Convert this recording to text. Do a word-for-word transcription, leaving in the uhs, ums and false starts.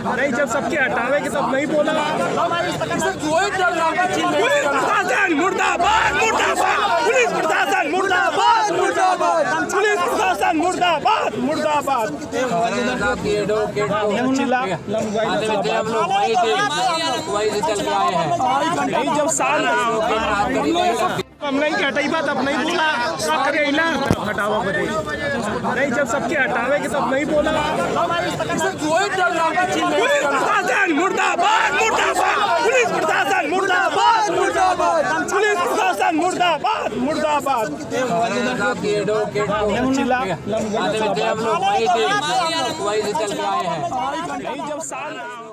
नहीं, जब सबके हटावे के तब नहीं बोला। पुलिस प्रशासन मुर्दाबाद, मुर्दाबाद, पुलिस प्रशासन मुर्दाबाद, मुर्दाबाद, पुलिस प्रशासन मुर्दाबाद, मुर्दाबाद। नहीं, जब साल हम नहीं हटाई बात अब नहीं बोला हटावा बदे। नहीं, जब सबके हटावे के तब नहीं बोला। पुलिस प्रशासन मुर्दाबाद, मुर्दाबाद, पुलिस प्रशासन मुर्दाबाद, मुर्दाबाद, पुलिस प्रशासन मुर्दाबाद, मुर्दाबाद। नहीं, जब साल